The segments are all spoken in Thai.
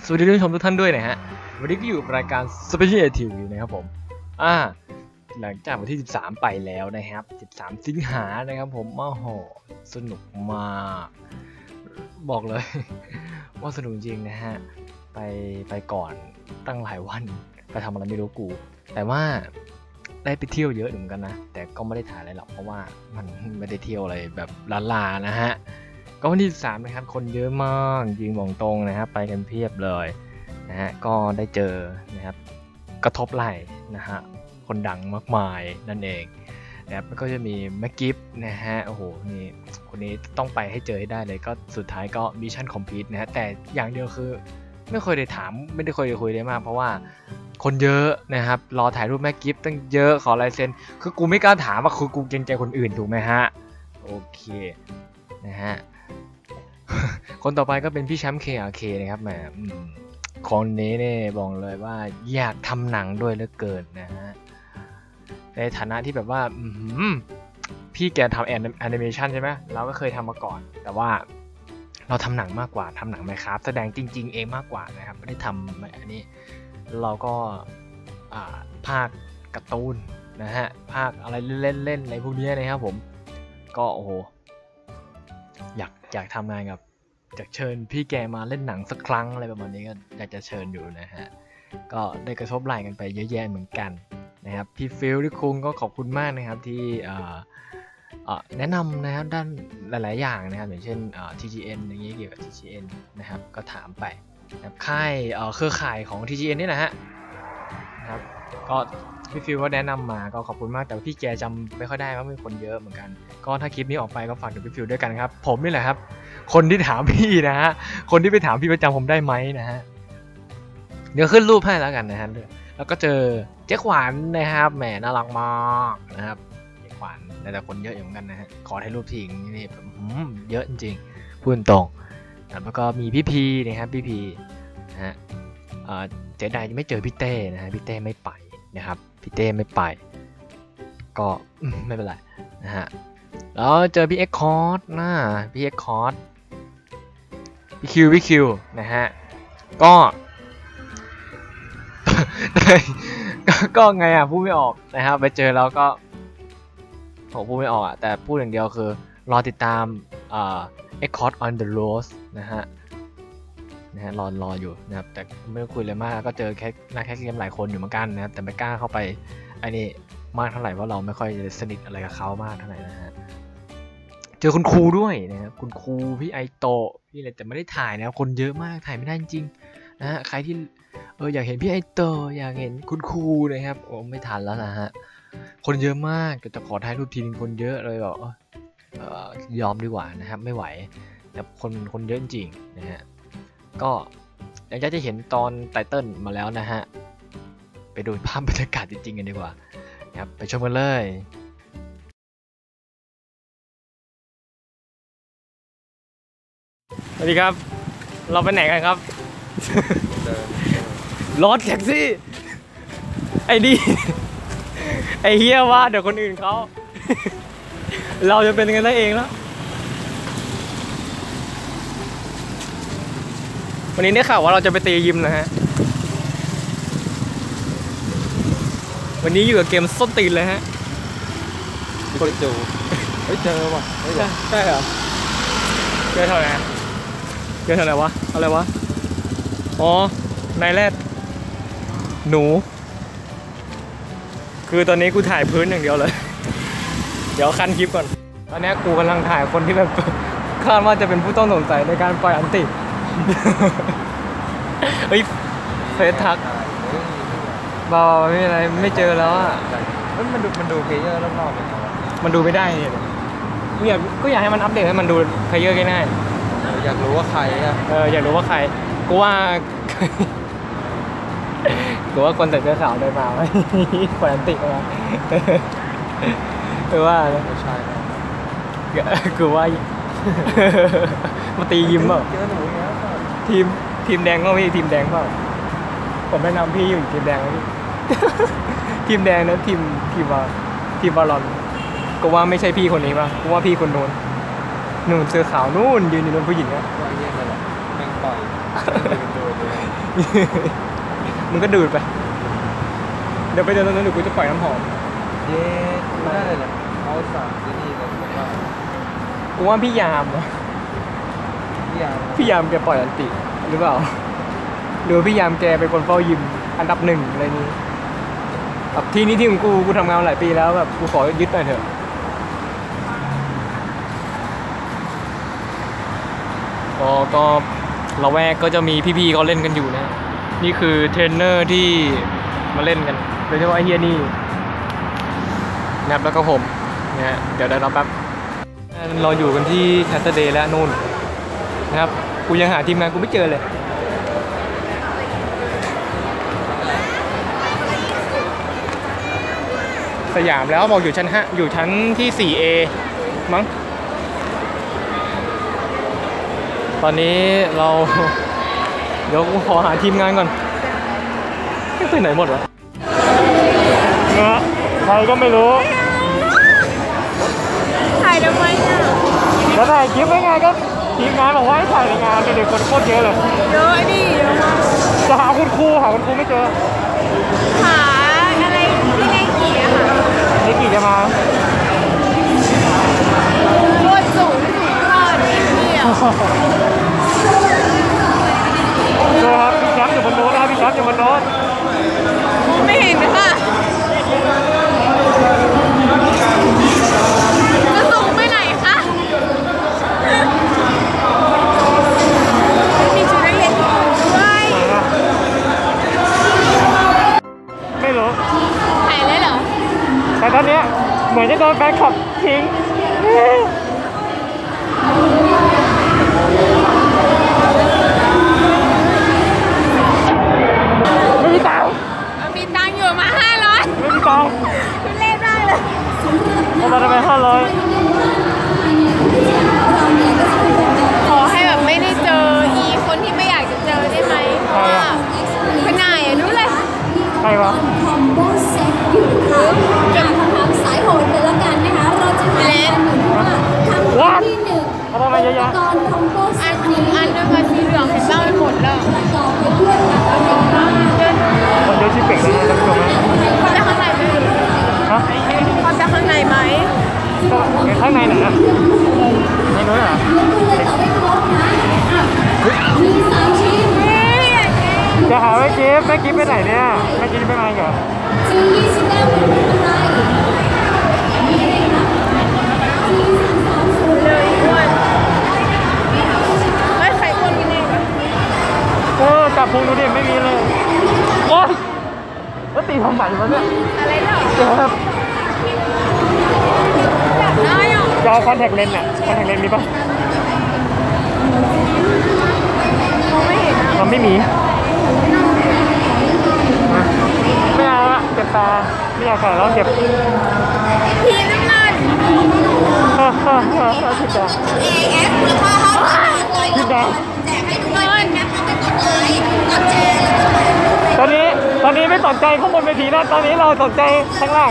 สวัสดีท่านผู้ชมทุกท่านด้วยนะฮะวันนี้ก็อยู่รายการ Special TV นะครับผมหลังจากวันที่13ไปแล้วนะครับ13สิงหานะครับผมโอ้โหสนุกมากบอกเลยว่าสนุกจริงนะฮะไปก่อนตั้งหลายวันไปทำอะไรไม่รู้กูแต่ว่าได้ไปเที่ยวเยอะเหมือนกันนะแต่ก็ไม่ได้ถ่ายอะไรหรอกเพราะว่ามันไม่ได้เที่ยวอะไรแบบล้าๆนะฮะก็วันที่13นะครับคนเยอะมากยิงมองตรงนะครับไปกันเพียบเลยนะฮะก็ได้เจอนะครับกระทบไหล่นะฮะคนดังมากมายนั่นเองนะครับก็จะมีแม็กกิฟนะฮะโอ้โหนี่คนนี้ต้องไปให้เจอให้ได้เลยก็สุดท้ายก็มิชชั่นคอมพลีทนะฮะแต่อย่างเดียวคือไม่เคยได้ถามไม่ได้เคยได้คุยได้มากเพราะว่าคนเยอะนะครับรอถ่ายรูปแม็กกิฟตั้งเยอะขอลายเซ็นคือกูไม่กล้าถามว่าคือกูเกรงใจคนอื่นถูกไหมฮะโอเคนะฮะ คนต่อไปก็เป็นพี่แชมป์ KRK นะครับแหมคนนี้เนี่ยบอกเลยว่าอยากทำหนังด้วยเหลือเกินนะฮะในฐานะที่แบบว่าพี่แกทำแอนิเมชันใช่ไหมเราก็เคยทำมาก่อนแต่ว่าเราทำหนังมากกว่าทำหนังไหมครับแสดงจริงๆเองมากกว่านะครับไม่ได้ทำอันนี้เราก็ภาคการ์ตูนนะฮะภาคอะไรเล่นอะไรพวกนี้นะครับผมก็โอ้โหอยากทำงานกับอยากเชิญพี่แกมาเล่นหนังสักครั้งอะไรประมาณนี้ก็อยากจะเชิญอยู่นะฮะก็ได้กระทบไหล่กันไปเยอะแยะเหมือนกันนะครับพี่ฟิลที่คุงก็ขอบคุณมากนะครับที่แนะนำนะครับด้านหลายๆอย่างนะครับอย่างเช่นTGN อย่างนี้เกี่ยวกับ TGN นะครับก็ถามไปนะครับค่ายเครือข่ายของ TGN นี่แหละฮะนะครับก็พี่ฟิลก็แนะนำมาก็ขอบคุณมากแต่พี่แกจำไม่ค่อยได้ว่ามีคนเยอะเหมือนกันก็ถ้าคลิปนี้ออกไปก็ฝากถึงพี่ฟิลด้วยกันครับผมนี่แหละครับคนที่ถามพี่นะฮะคนที่ไปถามพี่ประจำผมได้ไหมนะฮะเดี๋ยวขึ้นรูปให้แล้วกันนะฮะแล้วก็เจอเจ๊ขวัญนะครับแหมน่ารักมากนะครับเจ๊ขวัญแต่คนเยอะอย่างกันนะฮะขอถ่ายรูปทิ้งนี่เยอะจริงๆพูดตรงแล้วก็มีพี่พีนะครับพี่พีนะฮะเจ๊ใดยังไม่เจอพี่เต้นะฮะพี่เต้ไม่ไปนะครับพี่เต้ไม่ไปก็ไม่เป็นไรนะฮะแล้วเจอพี่เอ็กคอร์ดนะพี่เอ็กคอร์ดพี่คิวนะฮะก็ ก็ไงพูดไม่ออกนะครับไปเจอแล้วก็ผมพูดไม่ออกแต่พูดอย่างเดียวคือรอติดตามAccord on the Rose นะฮะรออยู่นะครับแต่ไม่ได้คุยเลยมากก็เจอนักแคสเกมหลายคนอยู่เหมือนกันนะครับแต่ไม่กล้าเข้าไปอันนี้มากเท่าไหร่เพราะเราไม่ค่อยสนิทอะไรกับเขามากเท่าไหร่นะฮะเจอคุณครูด้วยนะครับคุณครูพี่ไอโตะพี่อะไรแต่ไม่ได้ถ่ายนะคนเยอะมากถ่ายไม่ได้จริงๆนะฮะใครที่อยากเห็นพี่ไอโตอยากเห็นคุณครูนะครับโอ้ไม่ทันแล้วนะฮะคนเยอะมากจะขอถ่ายรูปทีนึงคนเยอะเลยบอกยอมดีกว่านะครับไม่ไหวแต่คนเยอะจริงนะฮะก็อยากจะเห็นตอนไตเติ้ลมาแล้วนะฮะไปดูภาพบรรยากาศจริงๆกันดีกว่าครับไปชมกันเลยสวัสดีครับเราไปไหนกันครับรถแท็กซี่ไอ้นี่ไอ้เฮียว่าเดี๋ยวคนอื่นเขาเราจะเป็นกันได้เองแล้ววันนี้ได้ข่าวว่าเราจะไปตียิมนะฮะวันนี้อยู่กับเกมส้นตีนเลยฮะคนจูเจอว่ะใช่เหรอเจอเท่าไหร่วะอะไรวะอ๋อนายแรดหนูคือตอนนี้กูถ่ายพื้นอย่างเดียวเลยเดี๋ยวคันคลิปก่อนตอนนี้กูกำลังถ่ายคนที่แบบคาดว่าจะเป็นผู้ต้องสงสัยในการปล่อยอันติเฮ้ยเฟซทักบ้าไม่เป็นไรไม่เจอแล้วอ่ะมันดูเพลเยอร์รอบๆมันดูไม่ได้เนี่ยก็อยากให้มันอัปเดตให้มันดูเพลเยอร์ง่ายๆอยากรู้ว่าใครอ่ะอยากรู้ว่าใครกูว่าคนใส่เสื้อขาวได้มาไหมปล่อยอันติมาคือว่าไม่ใช่คือว่ามาตียิมเปล่าทีมแดงก็พี่ทีมแดงเปล่าผมแนะนำพี่อยู่ทีมแดงนะพี่ทีมแดงนะทีมบอลลอนก็ว่าไม่ใช่พี่คนนี้ป่ะก็ว่าพี่คนโน้นเสื้อขาวนู่นยืนอยู่บนผู้หญิงนะว่าเยี่ยมเลยแม่งปล่อยมึงก็ดูดไปเดี๋ยวไปเดินตรงนั้นเดี๋ยวกูจะปล่อยน้ำหอมเย้ไม่ได้เลยเขาสั่งที่นี่เลยว่ากูว่าพี่ยามวะพี่ยามแกปล่อยอันติหรือเปล่าหรือพี่ยามแกเป็นคนเฝ้ายิมอันดับ1อะไรนี้แบบที่นี้ที่ของกูทำงานหลายปีแล้วแบบกูขอยึดหน่อยเถอะก็ละแวกก็จะมีพี่ๆเขาเล่นกันอยู่นะนี่คือเทรนเนอร์ที่มาเล่นกันโดยเฉพาะไอเฮียนี่นะครับแล้วก็ผมนะฮะเดี๋ยวได้รับแป๊บเราอยู่กันที่แคสเดย์แล้วนู่นนะครับกูยังหาทีมงานกูไม่เจอเลยสยามแล้วบอกอยู่ชั้น5อยู่ชั้นที่ 4A มั้งตอนนี้เราเดี๋ยวกูขอหาทีมงานก่อนไปไหนหมดวะเงาะใครก็ไม่รู้ถ่ายทำไมอ่ะแล้วถ่ายคลิปไม่ไงก็ทีมงานบอกว่าให้ถ่ายในงานเด็กคนโคตรเยอะเลยเยอะดิเยอะมากจะหาคุณครูไม่เจอหาอะไรที่เลกี่อะค่ะเลกี่จะมาโคตรสูงทอดนี่อ่ะเจอครับพี่แชมป์อยู่บนโน้ตนะครับพี่แชมป์อยู่บนโน้ตไม่เห็นค่ะจะสูงไปไหนคะมีชุดนักเรียนด้วยไม่รู้ถ่ายเลยเหรอแต่ตอนนี้เหมือนจะโดนแฟนคลับทิ้งไม่มีตังค์มีตังค์อยู่มา500 ไม่มีตังค์เล่นได้เลยเอามาทำไม500 ขอให้แบบไม่ได้เจออีคนที่ไม่อยากจะเจอได้ไหมเพราะว่าเป็นนายรู้เลยใครวะจะคำถามสายโหดเลยละกันนะคะเราจะมาดูว่าคำถามที่1อุปกรณ์คอมโพสอันนึงมาสีเหลืองเห็นบ้างหมดแล้วประกอบไปด้วยอะไรบ้างคนเยอะชิบเป่งเลยนะท่านผู้ชมเขาจะข้างในไหมฮะเขาจะข้างในไหมก็ข้างในไหนอะในนู้นเหรอมี3ชิ้นจะหาแม่กิฟต์ไปไหนเนี่ยแม่กิฟต์ไปไหนเหรอชิ้น20แต้มเป็นอะไรเลยอ้วนไม่ใครอ้วนกันเองจับพุงดูดิไม่มีเลยโอ๊ยแล้วตีทำใหม่มาเนี่ยอะไรเหรอครับจับได้อ่ะจะเอาคอนแทคเลนส์อ่ะคอนแทคเลนส์มีปะไม่เห็นอ่ะมันไม่มีไม่เอาละเจ็บตาไม่อยากใส่แล้วเจ็บทีน้ำมันทิดแดง AF มูลค่า5,000 ทิดแดงแจกให้ด้วยนะเข้าไปกดไลค์กดแชร์ตอนนี้ไม่สนใจข้างบนเวทีนะตอนนี้เราสนใจข้างล่าง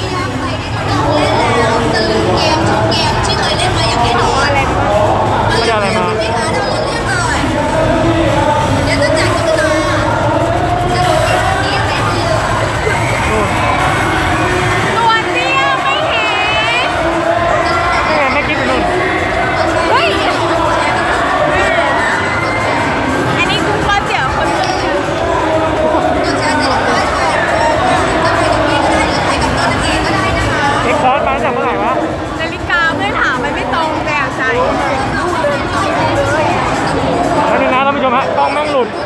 จะลืมเกมทุกเกมที่เคยเล่นมาอยากให้ดูอะไรมาไม่ได้อะไรมาไม่หาดาวน์โหลดเรียบร้อยเดี๋ยวจะแจกกันมาจะดูที่ไหนดีตัวเตี้ยไม่เห็นไม่คิดไปนู่นเฮ้ยอันนี้กูก็เจี๋ยวคนเดียวเอ็กซ์พอร์ตมาจากเมื่อไหร่วะนาฬิกาเพื่อนถามมันไม่ตรงแต่ใส่แล้วนี่นะท่านผู้ชมฮะกล้องแม่งหลุด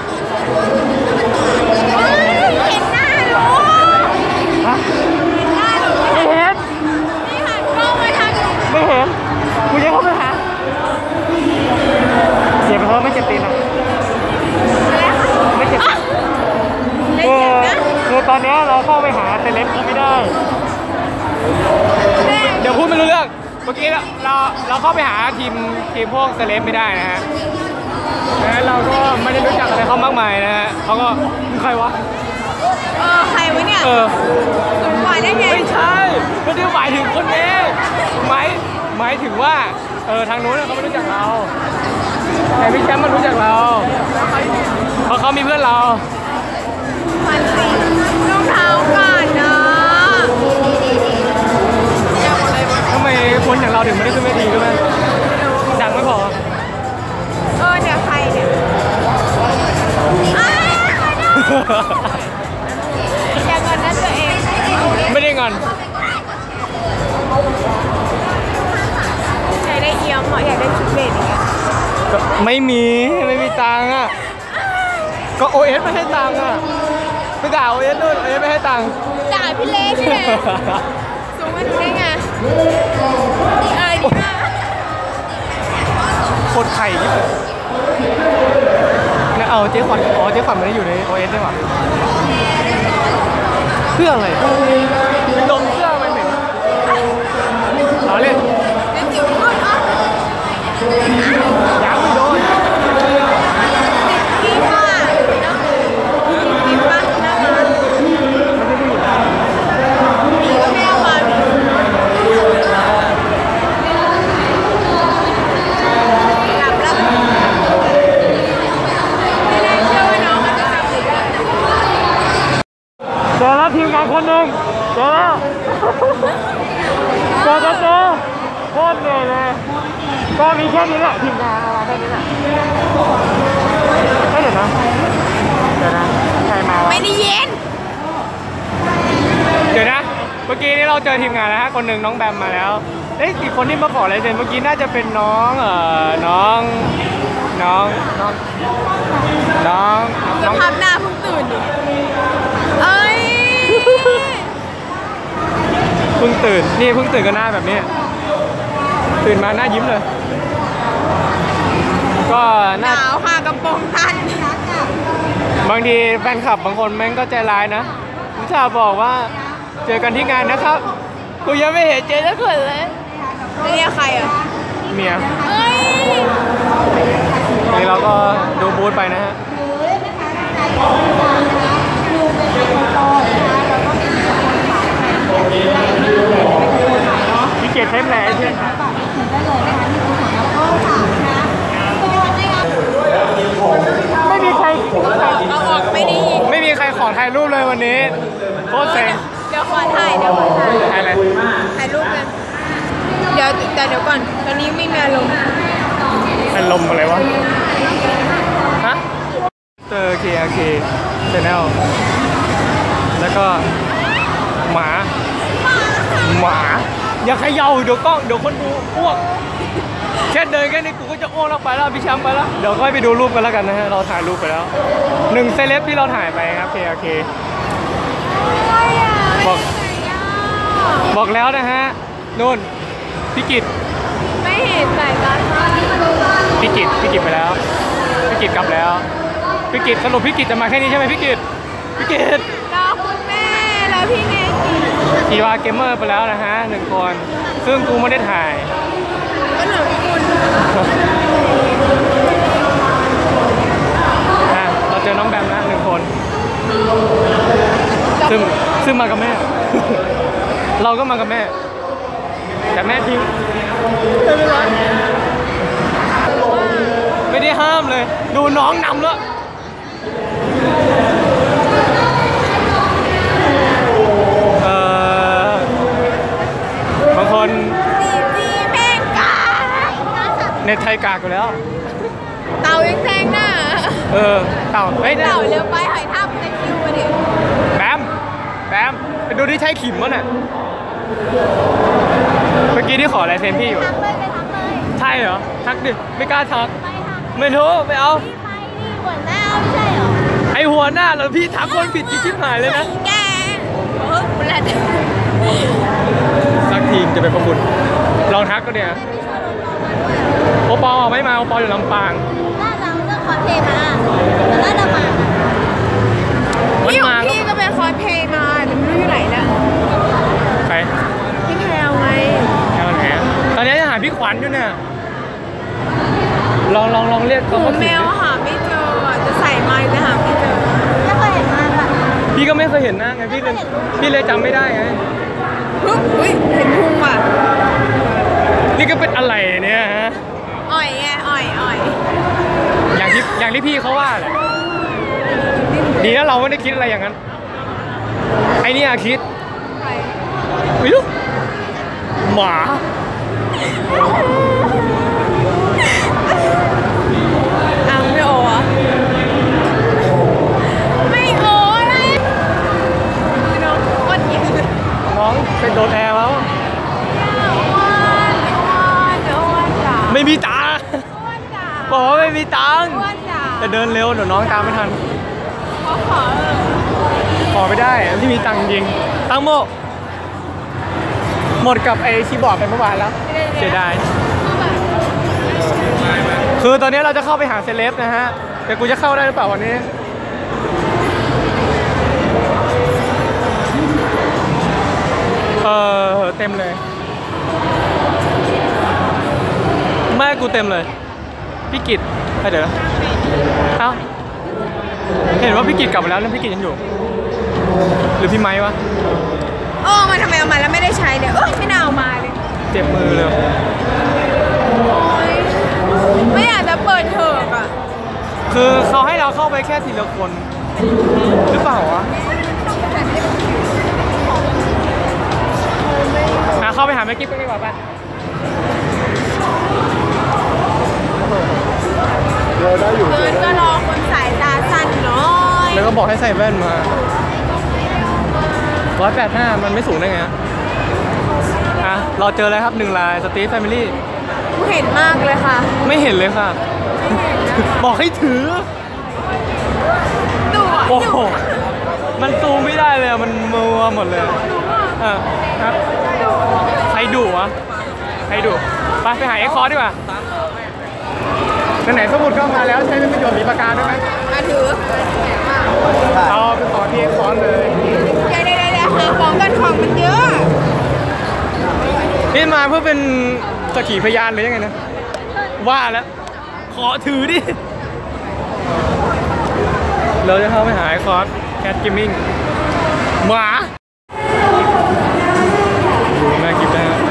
เห็นหน้าหนูฮะไม่เห็นนี่หันกล้องมาทางไม่เห็นกูยังเข้าไปหาเจ็บเพราะไม่เจ็บตีนอ่ะไม่เจ็บคือตอนนี้เราเข้าไปหาเซเลบไม่ได้เดี๋ยวพูดไม่รู้เรื่องเมื่อกี้เราเข้าไปหาทีมพวกเซเลบไม่ได้นะฮะแล้วเราก็ไม่ได้รู้จักอะไรเขามากมายนะฮะเขาก็ใครวะใครวะเนี่ยสมหมายได้ไงไม่ใช่ไม่ได้หมายถึงคนนี้หมายถึงว่าทางนู้นเขาไม่รู้จักเราแต่พี่แชมป์มันรู้จักเราเพราะเขามีเพื่อนเรามันสีรองเท้าก่อนเนาะทำไมคนอย่างเราถึงไม่ได้ขึ้นเวทีก็ไหมดังไม่พอเนี่ยใครเนี่ยอย่างเงินนั่นตัวเองไม่ได้เงินอยากได้เอี้ยมเหรออยากได้ชุดเบสอย่างเงี้ยไม่มีตังค์อ่ะก็โอเอสไม่ให้ตังค์อ่ะไปด่าโอเอสนู่นโอเอสไม่ให้ตังค์ด่าพี่เล่ใช่ไหมสูงมันได้ไงดีมากโคตรไข่ที่สุดเนี่ยเอาเจ๊ขวัญเจ๊ขวัญไม่ได้อยู่ในโอเอสใช่ปะเพื่ออะไรดมเสื้อไปเหม็นเอาเล่นเดี๋ยวจิ๋วพูดอ่ะยังไม่โดนดีมากดีมากนะคะดีก็ไม่เอามาหลับแล้วไม่ได้เชื่อว่าน้องมันจะจำได้เจอแล้วทีมงานคนหนึ่งเจอโคตรเหนื่อยเลยก็มีแค่นี้แหละทีมงานมาแค่นี้แหละไม่เดี๋ยวนะใครมาวะไม่ได้เย็นเดี๋ยวนะเมื่อกี้นี้เราเจอทีมงานแล้วฮะคนหนึ่งน้องแบมมาแล้วอีกคนที่มาขอลายเซ็นเมื่อกี้น่าจะเป็นน้องสภาพหน้าเพิ่งตื่นดิเอ้ยเพิ่งตื่นกันหน้าแบบนี้ตื่นมาหน้ายิ้มเลยก็หนาวค่ะกระโปรงสั้นบางทีแฟนคลับบางคนแม่งก็ใจร้ายนะวิชาบอกว่าเจอกันที่งานนะครับกูยังไม่เห็นเจ๊สักคนเลยเรียกใครอ่ะเมียเอ้ยนี่เราก็ดูบูธไปนะฮะพี่เกียรติเทปไหนใช่ไหมไม่มีใครเอาออกไม่ได้ยินไม่มีใครขอถ่ายรูปเลยวันนี้โคตรเซ็งเดี๋ยวขอถ่ายถ่ายอะไรถ่ายรูปกันเดี๋ยวก่อนตอนนี้ไม่มีอารมณ์เป็นลมอะไรวะฮะเจอ KRK Channel แล้วก็หมาอย่าเขย่าเดี๋ยวคนดูอ้วกแค่เดินแค่นี้กูก็จะอ้วกแล้วไปแล้วพี่แชมป์ไปแล้วเดี๋ยวค่อยไปดูรูปกันแล้วกันนะฮะเราถ่ายรูปไปแล้ว1เซเลบที่เราถ่ายไปครับ KRK บอกแล้วนะฮะนู่นพี่กิตไม่เห็นใส่กันพี่กิตไปแล้วพี่กิตกลับแล้วพี่กิตสรุปพี่กิตจะมาแค่นี้ใช่ไหมพี่กิตรอคุณแม่แล้วพี่เนกิทีวาเกมเมอร์ไปแล้วนะฮะ1คนซึ่งกูไม่ได้ถ่ายก็เหนือคุณเราเจอน้องแบมนะ1คนซึ่งมากับแม่ เราก็มากับแม่แต่แม่ทิ้งไม่ได้ห้ามเลยดูน้องนำแล้วบางคนดีแม่งกาเน็ตไทยกากอยู่แล้วเต่ายังแซงหน้าเต่าเฮ้ยเต่าเร็วไปหอยทากจะคิวมาดิแบมไปดูที่ใช้ขิมมั้งน่ะเมื่อกี้ที่ขอลายเซ็นพี่อยู่ทักเลยไปทักเลยใช่เหรอทักดิไม่กล้าทักไปทักไม่รู้ไม่เอาพี่ไปนี่หัวหน้าไม่ใช่เหรอไอหัวหน้าแล้วพี่ทักคนผิดชิบหายเลยนะแกแหละสักทีมจะเป็นประคุณลองทักก็เนี่ยโอปอไม่มาโอปออยู่ลำปางน่าจะเรื่องคอนเทนต์มาแต่น่าจะมาพี่ของพี่ก็เป็นคอสเพลย์มาแต่ไม่รู้อยู่ไหนนะใครพี่แพลวไงแค่ไหนตอนนี้จะหาพี่ขวัญอยู่เนี่ยลองเรียกหูแมวหาไม่เจอจะใส่ไม้แต่หาไม่เจอไม่เคยเห็นมาค่ะพี่ก็ไม่เคยเห็นหน้าไงพี่เลยจำไม่ได้ไงเฮ้ยเห็นพุงว่ะนี่ก็เป็นอะไรเนี่ยฮะอ่อยไงอ่อยอย่างที่พี่เขาว่าแหละดีนะเราไม่ได้คิดอะไรอย่างนั้น ไอ้นี่คิดใครไม่รู้หมาไม่โอวะไม่โออะไรน้องอ้วนเหี้ยน้องเป็นโดนแอร์แล้วอ้วนจ๋าไม่มีตังค์อ้วนจ๋าบอกว่าไม่มีตังค์อ้วนจ๋าจะเดินเร็วเดี๋ยวน้องตามไม่ทันขอขอไม่ได้ที่มีตังค์จริงตังค์หมดกับไอ้คีย์บอร์ดไปเมื่อวานแล้วเสียดายคือตอนนี้เราจะเข้าไปหาเซเลบนะฮะแต่กูจะเข้าได้หรือเปล่าวันนี้เต็มเลยแม่กูเต็มเลยพี่กิตไปเดี๋ยวเอ้าเห็นว่าพี่กิตกลับมาแล้วนั่นพี่กิตยังอยู่หรือพี่ไม้วะมาทำไมเอามาแล้วไม่ได้ใช้เนี่ยไม่น่าเอามาเลยเจ็บมือเลยไม่อยากจะเปิดเถอะอ่ะคือเขาให้เราเข้าไปแค่ทีละคนหรือเปล่าวะเข้าไปหาแม่กิ๊บกันดีกว่าป่ะเดินได้อยู่เดินก็รอคนสายตาสั้นน้อยแล้วก็บอกให้ใส่แว่นมา185มันไม่สูงได้ไงเราเจอแล้วครับ1 รายสตีฟแฟมิลี่กูเห็นมากเลยค่ะไม่เห็นเลยค่ะบอกให้ถือโอ้โหมันซูมไม่ได้เลยมันมัวหมดเลยครับใครดุวะใครดุไปหาเอ็กคอร์ดีกว่าไหนสมุดก็มาแล้วใช้เป็นประโยชน์มีประการด้วยไหมมาถือเอาไปขอที่เอ็กคอร์เลยเดี๋ยวหาของกันของมันเยอะนี่มาเพื่อเป็นสักขีพยานหรือยังไงนะว่าแล้วขอถือดิเราจะเข้าไปหาไอคอร์สแคทเกมมิ่งหมาดูน่ากินนะฮะ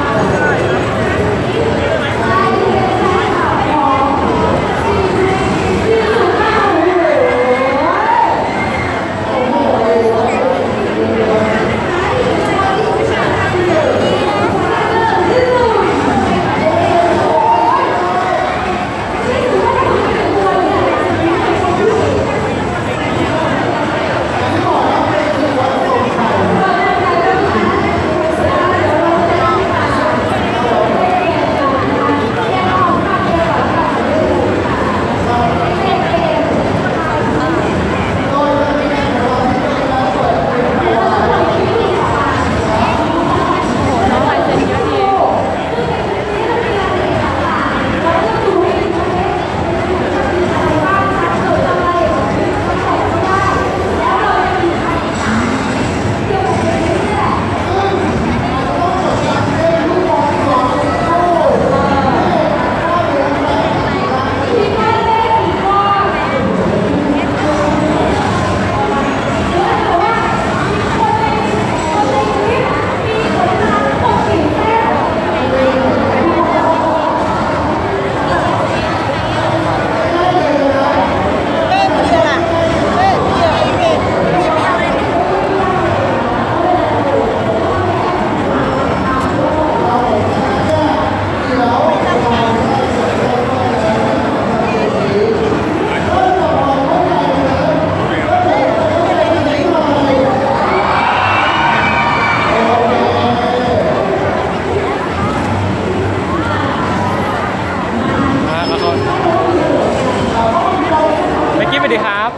สวัสดีครับ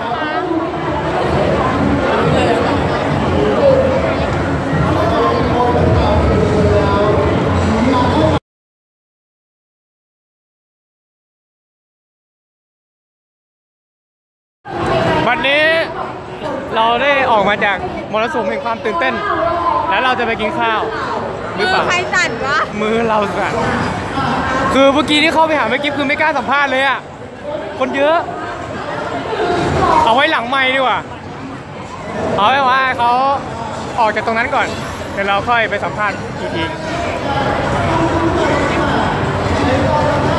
วันนี้เราได้ออกมาจากมรสุมแห่งความตื่นเต้นแล้วเราจะไปกินข้าวหรือเปล่าใครสั่นวะมือเราสั่นคือเมื่อกี้ที่เข้าไปหาแม่กิ๊บคือไม่กล้าสัมภาษณ์เลยอ่ะคนเยอะเอาไว้หลังไมค์ดีกว่าเอาไว้ว่าเขาออกจากตรงนั้นก่อนเดี๋ยวเราค่อยไปสัมภาษณ์อีกที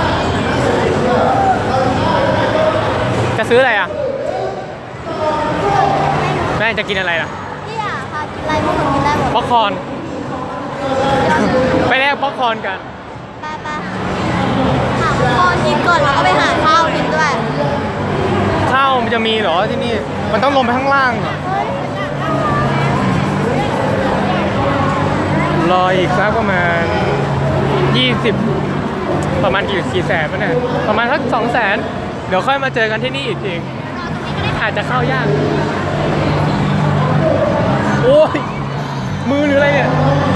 จะซื้ออะไรอ่ะายจะกินอะไรล่ะพี่อ่ะค่ะกินอะไรพวกหนูกินได้หมดป๊อปคอร์น ไปแลกป๊อปคอร์นกันไปหาข้าวกินก่อนแล้วก็ไปหาข้าวกินด้วยข้าวมันจะมีเหรอที่นี่ มันต้องลงไปข้างล่างเหรอรออีกสักประมาณ20ประมาณกี่แสนวะเนี่ยประมาณสัก200,000เดี๋ยวค่อยมาเจอกันที่นี่อีกทีอาจจะเข้ายากโอ้ยมือหรืออะไรเนี่ย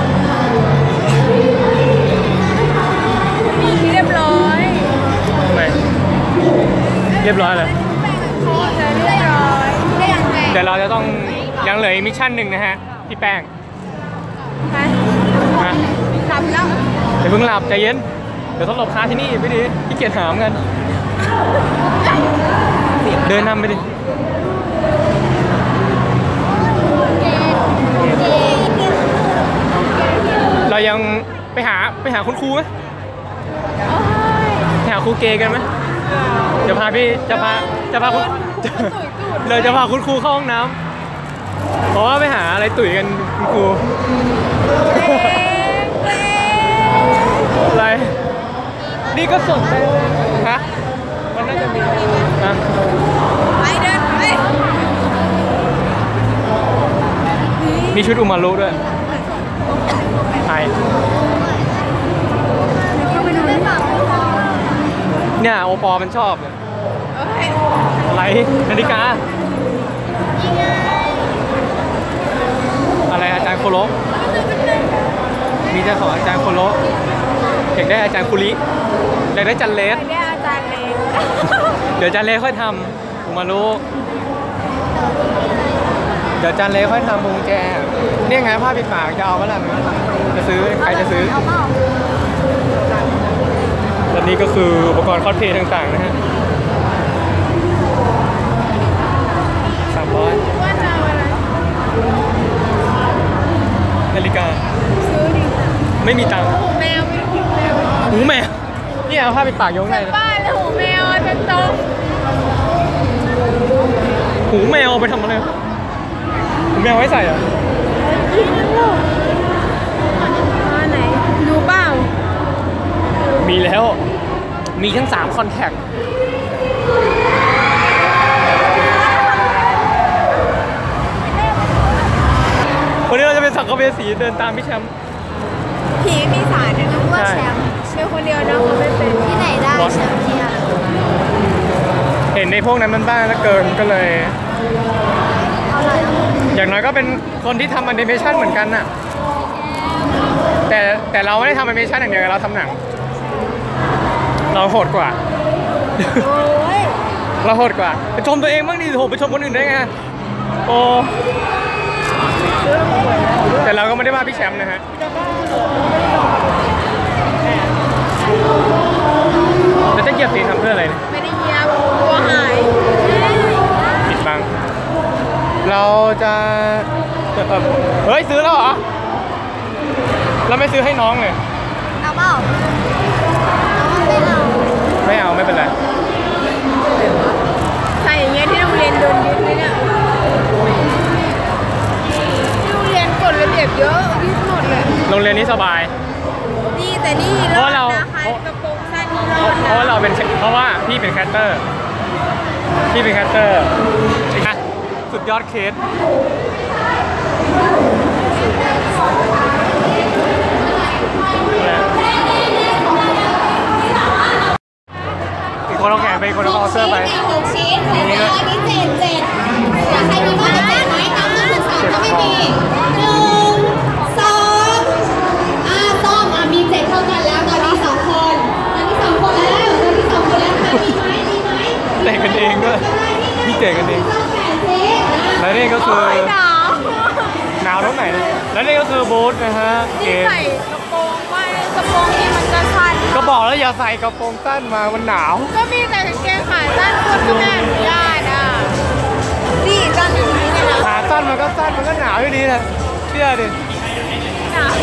เรียบร้อยทำไมเรียบร้อยเลยจะเรียบร้อยได้ยังไงเดี๋ยวเราจะต้องยังเหลืออีกมิชชั่นหนึ่งนะฮะพี่แป้งไปมาหลับแล้วเดี๋ยวเพิ่งหลับใจเย็นเดี๋ยวต้องหลบค้าที่นี่ไปดิพี่เกียรหามกันเดินนำไปดิเรายังไปหาคุณครูไหมไปหาครูเกย์กันไหมจะพาคุณเราจะพาคุณครูเข้าห้องน้ำเพราะว่าไปหาอะไรตุ๋ยกันคุณครูอะไรนี่ก็สนใจเลยฮะมันน่าจะมีนะไปเดินไปมีชุดอุมารุด้วยไทยเนี่ยโอปอมันชอบเลยอะไรนาฬิกาอะไรอาจารย์โคโรมีแต่ของอาจารย์โคโรอยากได้อาจารย์คุริอยากได้จันเลสได้อาจารย์เล็กเดี๋ยวจันเลสค่อยทำอุมารุเดี๋ยวจันเลสค่อยทำพวงแจเนี่ยไงผ้าปิดปากจะเอาเมื่อไหร่จะซื้อใครจะซื้อเอาเปล่าและนี่ก็คืออุปกรณ์คอสเพลย์ต่างๆนะฮะ300 ว่าจะเอาอะไรนาฬิกาซื้อดิไม่มีตังค์หูแมวไม่รู้หูแมวหูแมวนี่เอาผ้าปิดปากยกไงนะบ้านแล้วหูแมวเป็นโต๊ะหูแมวเอาไปทำอะไรหูแมวไว้ใส่เหรอไหนดูเปล่ามีแล้วมีทั้ง3คอนแทควันนี้เราจะเป็นสังกะเวสีเดินตามพี่แชมป์ผีมีสารนะว่าแชมป์ชื่อคนเดียวนะเขาไม่เป็นที่ไหนได้แชมป์เนี่ยเห็นในพวกนั้นมันบ้างแล้วเกินก็เลย อย่างน้อยก็เป็นคนที่ทำแอนิเมชันเหมือนกันน่ะแต่เราไม่ได้ทำแอนิเมชันอย่างเดียวเราทำหนังเราโหดกว่าโอ้ยเราโหดกว่าไปชมตัวเองบ้างดิโหไปชมคนอื่นได้ไงโอ้แต่เราก็ไม่ได้ว่าพี่แชมป์นะฮะแล้วจะเหยียบตีนทำเพื่ออะไรเนี่ยไม่ได้เยียบตัวหายปิดบังเราจะเฮ้ยซื้อแล้วเหรอเราไม่ซื้อให้น้องเลยเอาเปล่าไม่เอาไม่เป็นไรใส่อย่างเงี้ยที่โรงเรียนโดนยึดเลยเนี่ยที่โรงเรียนกฎระเบียบเยอะยึดหมดเลยโรงเรียนนี้สบายนี่แต่นี่เพราะเรานะคะกระโปรงสั้นนี่รอดเพราะว่าเราเป็นเพราะว่าพี่เป็นแคสเตอร์นะสุดยอดเคสอีกคนเอาแขนไปอีกคนเอาเสื้อไป 6 ชิ้นอันนี้7อยากให้มีมากกว่า7ไหมตามมาตรฐานก็ไม่มี1 2ส้มมี7เท่ากันแล้วตอนนี้2 คนแล้วค่ะมีไหมเตะกันเองด้วยพี่เตะกันเองและนี่ก็คือ หนาวตรงไหนและนี่ก็คือบูธนะฮะเกนี่มใส่กระโปรงไม่กระโปรงนี่มันจะสั้นก็บอกแล้วอย่าใส่กระโปรงสั้นมามันหนาวก็มีแต่กางเกงขาสั้นคุณก็ไม่อนุญาตอ่ะนี่สั้นอย่างนี้เนี่ยนะขาสั้นมันก็หนาวอยู่ดีแหละเชื่อดิหนาว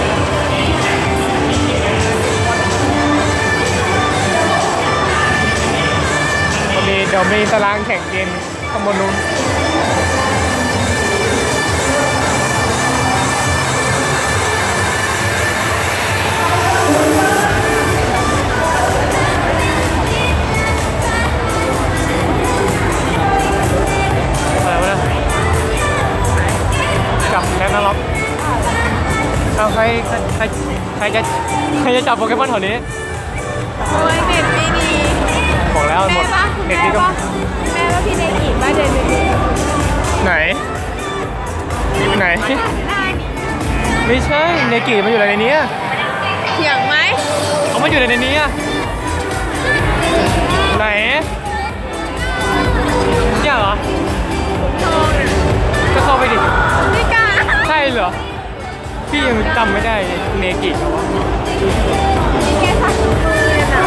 เดี๋ยวมีตารางแข่งเกมข้างบนนู้นใครจะจับโปเกมอนแถวนี้โอ้ยเน็ตไม่ดีบอกแล้วหมแม่ดปะเน็ตแม่นี่ก็ปะแม่ว่าพี่ในกีบว่าเดินไปดูไหนไหนได้นี่ไม่ใช่เนกิมันอยู่ในนี้เถียงไหมเขามาอยู่ในนี้ไหนเนี่ยเหรอทองอ่ะก็เข้าไปดิไม่กล้าใช่เหรอพี่ยังจำไม่ได้เนกิเขาวะนี่แค่สักมือเนี่ยนะ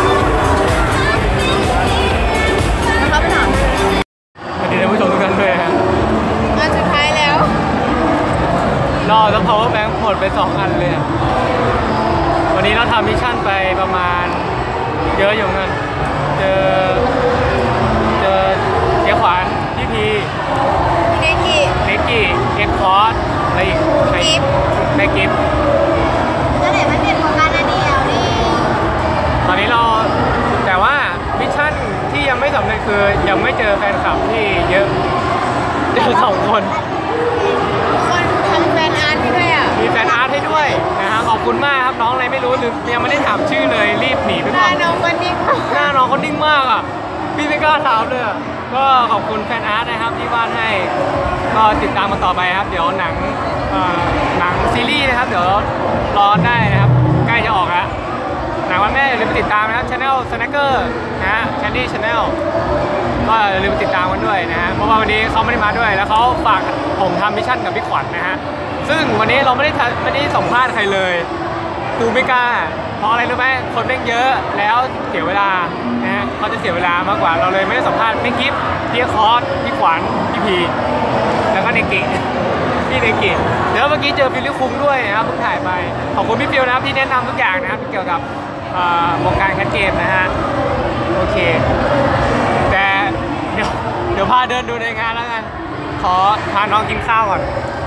แล้วเขาไปถามสวัสดีท่านผู้ชมทุกท่านด้วยฮะอันสุดท้ายแล้วรอแล้ว power bank หมดไป2 อันเลยอะวันนี้เราทำมิชชั่นไปประมาณเยอะอยู่เหมือนกันเจอเจ๊ขวานพี่พีเนกิเนกิเอ็กคอร์สอะไรอีกใครกิฟต์แม่กิฟต์แล้วเดี๋ยวมันเป็นโครงการอันเดียวนี่ตอนนี้เราแต่ว่ามิชชั่นที่ยังไม่สำเร็จคือยังไม่เจอแฟนคลับที่เยอะเจอ2 คนคนทำแฟนอาร์ตให้ด้วยอ่ะมีแฟนอาร์ตให้ด้วยนะฮะขอบคุณมากครับน้องอะไรไม่รู้ลืมยังไม่ได้ถามชื่อเลยรีบหนีไปหก่น้าอนน้องวันนี้หน้าน้องเขานิ่งมากอ่ะพี่ไม่กล้าถามเลยอะก็ขอบคุณแฟนอาร์ตนะครับที่วาดให้ก็ติดตามกันต่อไปครับเดี๋ยวหนังซีรีส์นะครับเดี๋ยวรอได้นะครับใกล้จะออกแล้วหนังวันแม่อย่าลืมไปติดตามนะครับ Channel Snacker นะฮะ Candy Channel ก็อย่าลืมไปติดตามกันด้วยนะฮะเพราะว่าวันนี้เขาไม่ได้มาด้วยแล้วเขาฝากผมทำมิชชั่นกับพี่ขวัญนะฮะซึ่งวันนี้เราไม่ได้สัมภาษณ์ใครเลยดูไม่กล้าเพราะอะไรรู้ไหมคนแม่งเยอะแล้วเสียเวลานะฮะเขาจะเสียเวลามากกว่าเราเลยไม่ได้สัมภาษณ์ไม่กิฟต์พี่คอร์สพี่ขวัญพี่พีแล้วก็เนกิพี่เนกิแล้วเมื่อกี้เจอฟิลลี่คุ้งด้วยนะครับเพิ่งถ่ายไปขอบคุณพี่ฟิลนะครับที่แนะนำทุกอย่างนะครับเกี่ยวกับวงการแคสเกมนะฮะโอเคแต่เดี๋ยวพาเดินดูในงานแล้วกันขอพาน้องกินข้าวก่อน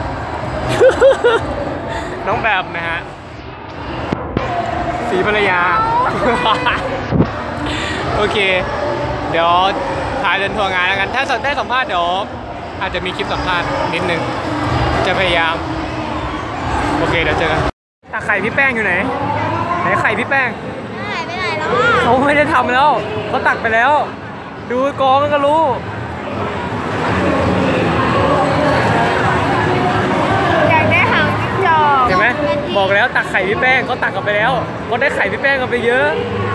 น้องแบบนะฮะสีภรรยา โอเคเดี๋ยวพาเดินทัวร์งานแล้วกันถ้าได้สัมภาษณ์เดี๋ยวอาจจะมีคลิปสัมภาษณ์นิดนึงจะพยายามโอเคเดี๋ยวเจอกันไข่พี่แป้งอยู่ไหนไหนไข่พี่แป้งหายไปไหนแล้วอ่ะเขาไม่ได้ทำแล้วเขาตักไปแล้ว ดูกองมันก็รู้อยากได้หางจิ้งจอกเห็นไหมบอกแล้วตักไข่พี่แป้งเขาตักกันไปแล้วเขาได้ไข่พี่แป้งกันไปเยอะ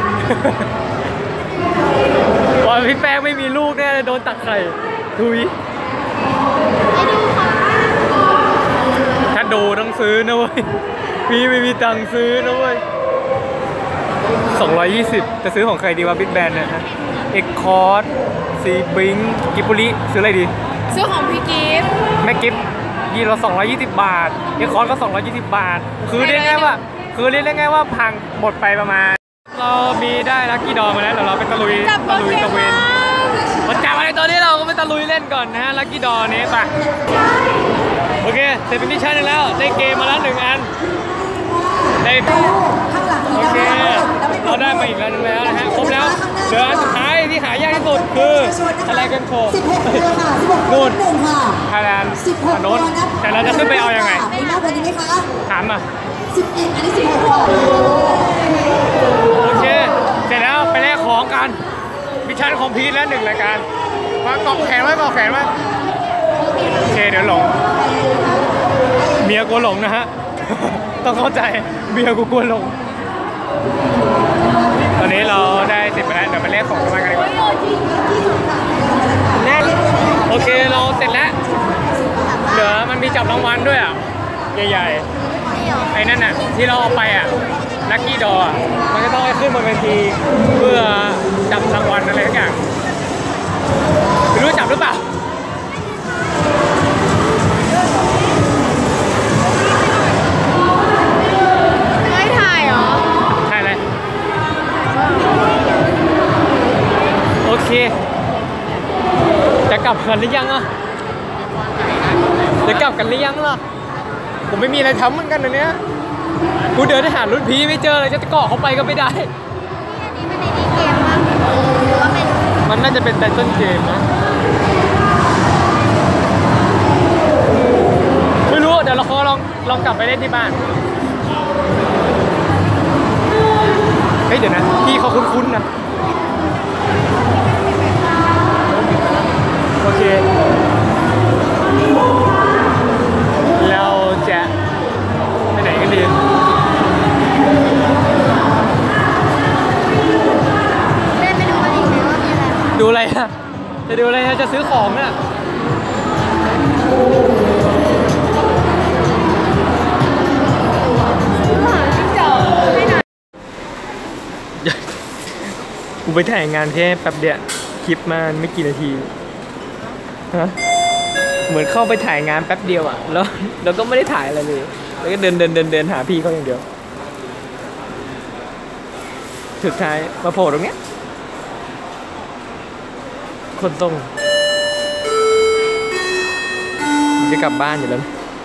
ว่าพี่แป้งไม่มีลูกแน่เลยโดนตักไข่ทุยไปดูค่ะถ้าดูต้องซื้อนะเว้ยพี่ไม่มีตังค์ซื้อนะเว้ย220จะซื้อของใครดีวะบิ๊กแบนเนี่ยฮะเอ็กคอร์สซีบิงกิปุริซื้ออะไรดีซื้อของพี่กิฟต์แม่กิฟยีเรา220 บาทเอ็กคอร์สก็220 บาทคือเรียกง่ายว่าพังหมดไปประมาณเรามีได้ลัคกี้ดอมาแล้วเดี๋ยวเราไปตะลุยจับโปเกตะมเวอน นมาจับอะไรตัวนี้เราก็ไปตะลุยเล่นก่อนนะฮะลัคกี้ดอนี้ไปโอเคเสร็จเป็นมิชชั่นแล้วได้เกมมาแล้ว1 อันได้โอเคเราได้มาอีกแล้วนึงแล้วนะฮะครบแล้วเหลืออันสุดท้ายที่หายากที่สุดคืออะไรกันโชว์ 16 ค่ะ 16 นู่น 1ค่ะไทยแลนด์ 16 โน้นแต่เราจะขึ้นไปเอายังไงมีมากกว่านี้ไหมคะถามมา 11 อันนี้ 16ค่ะโอเคเสร็จแล้วไปแลกของกันมิชชั่นคอมพลีทแล้ว1 รายการมาเกาะแขนไว้โอเคเดี๋ยวหลงเมียกลัวหลงนะฮะ ต้องเข้าใจเมียกูกลัวหลงตอนนี้เราได้เสร็จไปแล้วเดี๋ยวไปแลกของกันดีกว่าแน่โอเคเราเสร็จแล้วเหลือมันมีจับรางวัลด้วยอ่ะใหญ่ๆไอ้นั่นน่ะที่เราเอาไปอ่ะลัคกี้ดออ่ะมันจะต้องไปขึ้นบนเวทีเพื่อจับรางวัลอะไรทุกอย่างไม่รู้จับหรือเปล่าไม่ถ่ายเหรอใช่เลยโอเคจะกลับกันหรือยังอ่ะจะกลับกันหรือยังล่ะผมไม่มีอะไรทำเหมือนกันนะเนี้ยกูเดินไปหารุ่นพี่ไม่เจอเลยจะเกาะเขาไปก็ไม่ได้อันนี้มันในนี้เกมมั้งหรือว่าเป็นมันน่าจะเป็นไตเติ้ลเกมนะไม่รู้เดี๋ยวเราขอลองกลับไปเล่นที่บ้านฮ้ยเดี๋ยวนะพี่เขาคุ้นๆนะโอเคเราจะไปไหนกันดีดูอะไรอะจะดูอะไรนะจะซื้อของน่ะกูไปถ่ายงานแค่แป๊บเดียวคลิปมาไม่กี่นาทีฮะเหมือนเข้าไปถ่ายงานแป๊บเดียวอ่ะแล้วก็ไม่ได้ถ่ายอะไรเลยแล้วก็เดินหาพี่เขาอย่างเดียวสุดท้ายมาโผล่ตรงเนี้ยคนส่งจะกลับบ้านอยู่แล้ว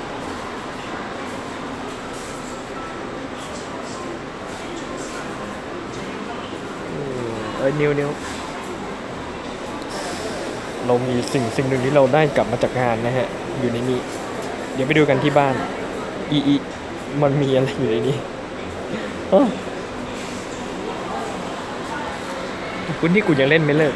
นิวเรามีสิ่งหนึ่งที่เราได้กลับมาจากงานนะฮะอยู่ในนี้เดี๋ยวไปดูกันที่บ้านมันมีอะไรอยู่ในนี้คุณที่กูยังเล่นไม่เลิก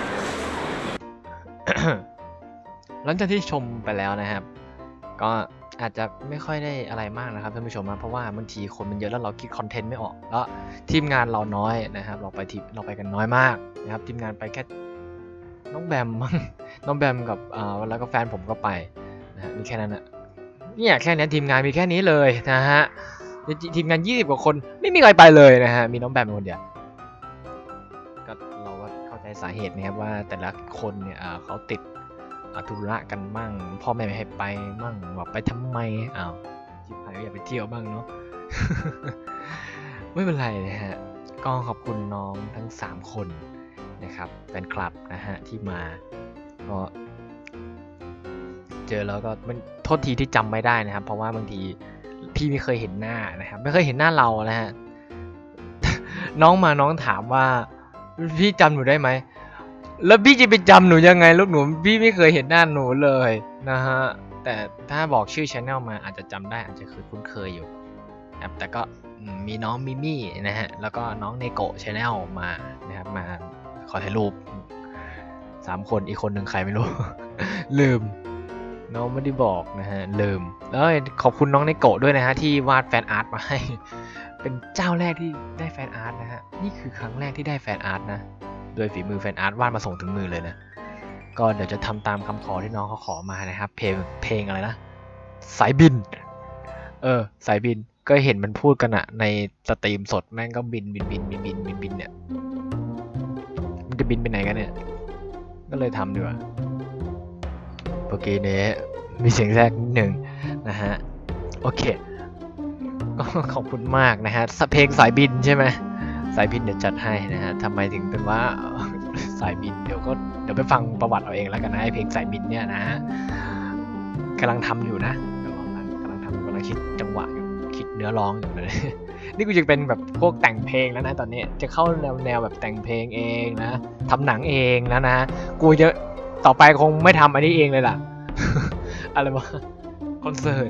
หลังจากที่ชมไปแล้วนะครับก็อาจจะไม่ค่อยได้อะไรมากนะครับท่านผู้ชมนะเพราะว่าบางทีคนมันเยอะแล้วเราคิดคอนเทนต์ไม่ออกแล้วทีมงานเราน้อยนะครับเราไปกันน้อยมากนะครับทีมงานไปแค่น้องแบมมั้งน้องแบมกับแล้วก็แฟนผมก็ไปนะฮะมีแค่นั้นนะเนี่ยแค่นี้ทีมงานมีแค่นี้เลยนะฮะทีมงาน20กว่าคนไม่มีใครไปเลยนะฮะมีน้องแบมคนเดียวก็เราก็เข้าใจสาเหตุนะครับว่าแต่ละคนเนี่ยเขาติดธุระกันมั่งพ่อแม่ไม่ให้ไปมั่งบอกไปทำไมจิบหายก็อยากไปเที่ยวบ้างเนาะ ไม่เป็นไรนะฮะก็ขอบคุณน้องทั้ง3คนนะครับแฟนคลับนะฮะที่มาก็เจอแล้วก็มันโทษทีที่จำไม่ได้นะครับเพราะว่าบางทีพี่ไม่เคยเห็นหน้านะครับไม่เคยเห็นหน้าเรานะฮะ น้องถามว่าพี่จำหนูได้ไหมแล้วพี่จะไปจำหนูยังไงลูกหนูพี่ไม่เคยเห็นหน้าหนูเลยนะฮะแต่ถ้าบอกชื่อ channel มาอาจจะจำได้อาจจะคุ้นเคยอยู่ครับแต่ก็มีน้องมิมี่นะฮะแล้วก็น้องเนโกะ channel มานะครับมาขอถ่ายรูป3คนอีกคนหนึ่งใครไม่รู้ ลืมน้องไม่ได้บอกนะฮะลืมแล้วขอบคุณน้องเนโกะด้วยนะฮะที่วาดแฟนอาร์ตมาให้เป็นเจ้าแรกที่ได้แฟนอาร์ตนะฮะนี่คือครั้งแรกที่ได้แฟนอาร์ตนะโดยฝีมือแฟนอาร์ตวาดมาส่งถึงมือเลยนะก็เดี๋ยวจะทำตามคำขอที่น้องเขาขอมานะครับเพลงอะไรนะสายบินสายบินก็เห็นมันพูดกันอะในสตรีมสดแม่งก็บินเนี่ยมันจะบินไปไหนกันเนี่ยก็เลยทำดีกว่าโอเคเนี่ยมีเสียงแทรกนิดหนึ่งนะฮะโอเคก็ขอบคุณมากนะฮะเพลงสายบินใช่ไหมสายบินเดี๋ยวจัดให้นะฮะทำไมถึงเป็นว่าสายบินเดี๋ยวไปฟังประวัติเอาเองแล้วกันนะไอเพลงสายบินเนี่ยนะกำลังทำอยู่นะกำลังคิดจังหวะอยู่คิดเนื้อร้องอยู่เลย นี่กูจะเป็นแบบพวกแต่งเพลงแล้วนะตอนนี้จะเข้าแนวแบบแต่งเพลงเองนะทำหนังเองแล้วนะกูจะต่อไปคงไม่ทำอันนี้เองเลยล่ะ อะไรวะคอนเสิร์ต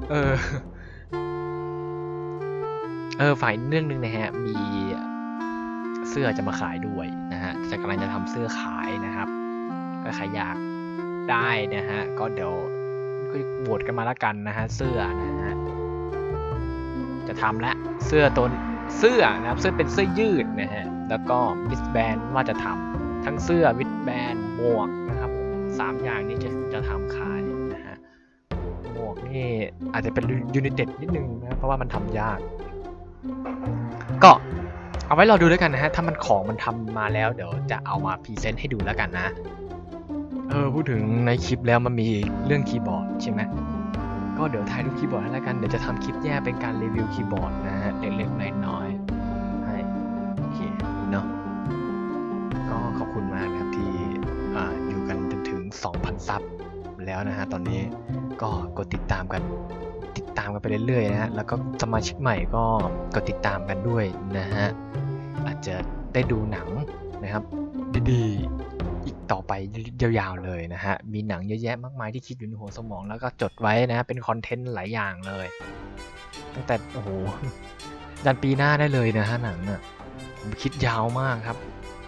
ฝ่ายเรื่องนึงนะฮะมีเสื้อจะมาขายด้วยนะฮะกำลังจะทำเสื้อขายนะครับก็ใครอยากได้นะฮะก็เดี๋ยวโหวตกันมาละกันนะฮะเสื้อนะฮะจะทำละเสื้อนะครับเสื้อเป็นเสื้อยืดนะฮะแล้วก็วิสแบนว่าจะทำทั้งเสื้อวิสแบนหมวกนะครับ3อย่างนี้จะทำขายนะฮะหมวกนี่อาจจะเป็นยูนิเต็ดนิดนึงนะเพราะว่ามันทำยากก็เอาไว้เราดูด้วยกันนะฮะถ้ามันของมันทำมาแล้วเดี๋ยวจะเอามาพรีเซนต์ให้ดูแล้วกันนะพูดถึงในคลิปแล้วมันมีเรื่องคีย์บอร์ดใช่ไหมก็เดี๋ยวถ่ายรูปคีย์บอร์ดให้แล้วกันเดี๋ยวจะทำคลิปแยกเป็นการรีวิวคีย์บอร์ดนะฮะเล็กๆน้อยๆให้โอเคเนาะก็ขอบคุณมากนะครับที่อยู่กันจนถึง 2,000 ซับแล้วนะฮะตอนนี้ก็กดติดตามกันไปเรื่อยๆนะฮะแล้วก็สมาชิกใหม่ก็กดติดตามกันด้วยนะฮะอาจจะได้ดูหนังนะครับดีๆอีกต่อไปยาวๆเลยนะฮะมีหนังเยอะแยะมากมายที่คิดอยู่ในหัวสมองแล้วก็จดไว้นะเป็นคอนเทนต์หลายอย่างเลยตั้งแต่โอ้โหดันปีหน้าได้เลยนะฮะหนังผมคิดยาวมากครับ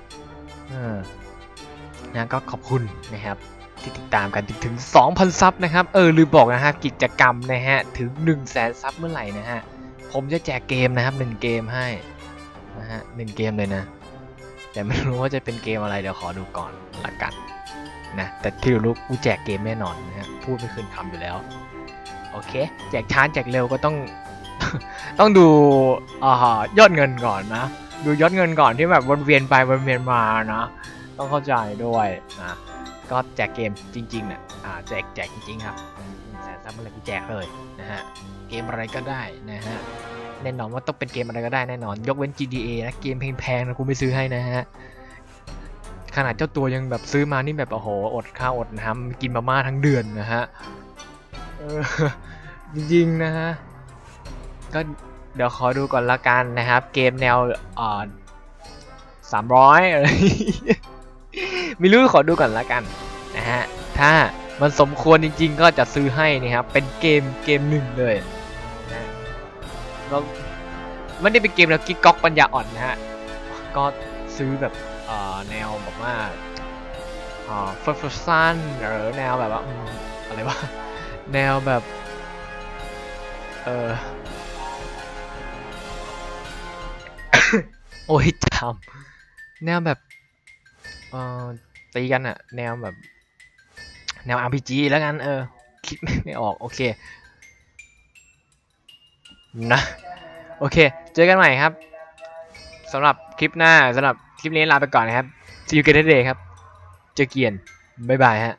นะก็ขอบคุณนะครับที่ติดตามกันถึง 2,000 ซับนะครับลืมบอกนะฮะกิจกรรมนะฮะถึง 100,000 ซับเมื่อไหร่นะฮะผมจะแจกเกมนะครับ1เกมให้นะฮะ1เกมเลยนะแต่ไม่รู้ว่าจะเป็นเกมอะไรเดี๋ยวขอดูก่อนละกันนะแต่ที่รู้กูแจกเกมแน่นอนนะฮะพูดไม่คืนคำอยู่แล้วโอเคแจกช้าแจกเร็วก็ต้อง ต้องดูยอดเงินก่อนนะดูยอดเงินก่อนที่แบบวนเวียนไปวนเวียนมานะต้องเข้าใจด้วยนะก็แจกเกมจริงๆนะแจกจริงๆครับ100,000 ซับอะไรกูแจกเลยนะฮะเกมอะไรก็ได้นะฮะแน่นอนว่าต้องเป็นเกมอะไรก็ได้แน่นอนยกเว้น GTA นะเกมแพงๆนะกูไม่ซื้อให้นะฮะขนาดเจ้าตัวยังแบบซื้อมานี่แบบโอ้โหอดข้าวอดน้ำกินมาม่าทั้งเดือนนะฮะจริงๆนะฮะก็เดี๋ยวขอดูก่อนละกันนะครับเกมแนว300อะไร ไม่รู้ขอดูก่อนละกันนะฮะถ้ามันสมควรจริงๆก็จะซื้อให้นะครับเป็นเกมหนึ่งเลยนะเราไม่ได้เป็นเกมแล้วกิ๊กก๊อกปัญญาอ่อนนะฮะก็ซื้อแบบแนวแบบว่าเฟิร์สซันหรือแนวแบบว่าอะไรวะแนวแบบโอ้ยจำแนวแบบตีกันอะแนวแบบแนว RPG แล้วกันคิดไม่ออกโอเคนะโอเคเจอกันใหม่ครับสำหรับคลิปหน้าสำหรับคลิปนี้ลาไปก่อนนะครับ See you again today ครับเจอเกียนบ๊ายบายฮะ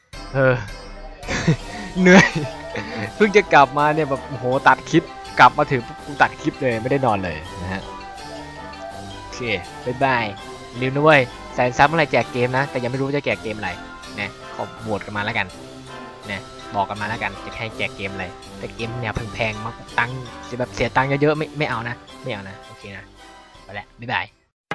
เหนื่อยเพิ่งจะกลับมาเนี่ยแบบโหตัดคลิปกลับมาถึงกูตัดคลิปเลยไม่ได้นอนเลยนะฮะโอเคบ๊ายบายลืมนะเว้ย100,000 ซับเมื่อไหร่แจกเกมนะแต่ยังไม่รู้ว่าจะแจกเกมอะไรนะขอโหวตกันมาแล้วกันนะบอกกันมาแล้วกันจะให้แจกเกมอะไรแต่เกมแนวแพงๆมาตังค์จะแบบเสียตังค์เยอะๆไม่เอานะไม่เอานะโอเคนะไปแล้วบ๊ายบาย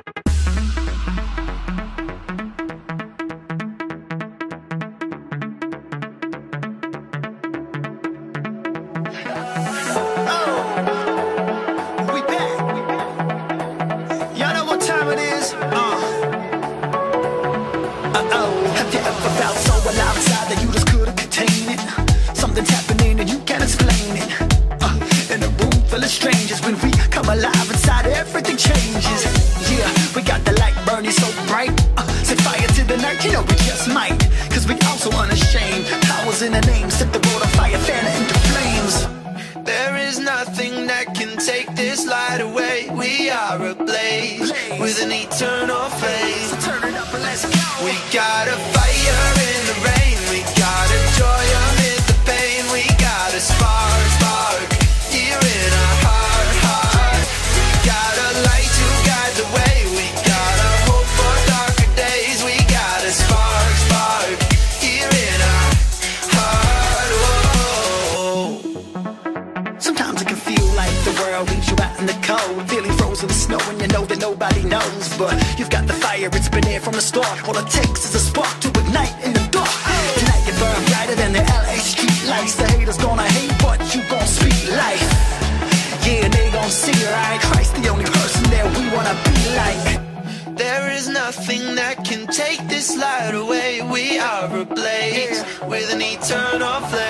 Something's happening and you can't explain it. In a room full of strangers, when we come alive inside, everything changes. Yeah, we got the light burning so bright. Set fire to the night, you know we just might. Cause we also unashamed. Powers in the name, set the world on fire, fan it into flames. There is nothing that can take this light away. We are ablaze with an eternal flame. So turn it up and let's go. We got a fire in the rain. We got a joy amid the pain. We got a spark here in our heart. We got a light to guide the way. We got a hope for darker days. We got a spark here in our heart. Whoa. Sometimes it can feel like the world leaves you out in the cold, feeling frozen in snow and you know that nobody knows. But you've got the fire, it's been there from the start. All it takes is a spark to ignite in the dark. Tonight you burn brighter than the LA street lights. The haters gonna hate, but you gon' speak life. Yeah, they gon' see your eye. Christ, the only person that we wanna be like. There is nothing that can take this light away. We are ablaze with an eternal flame.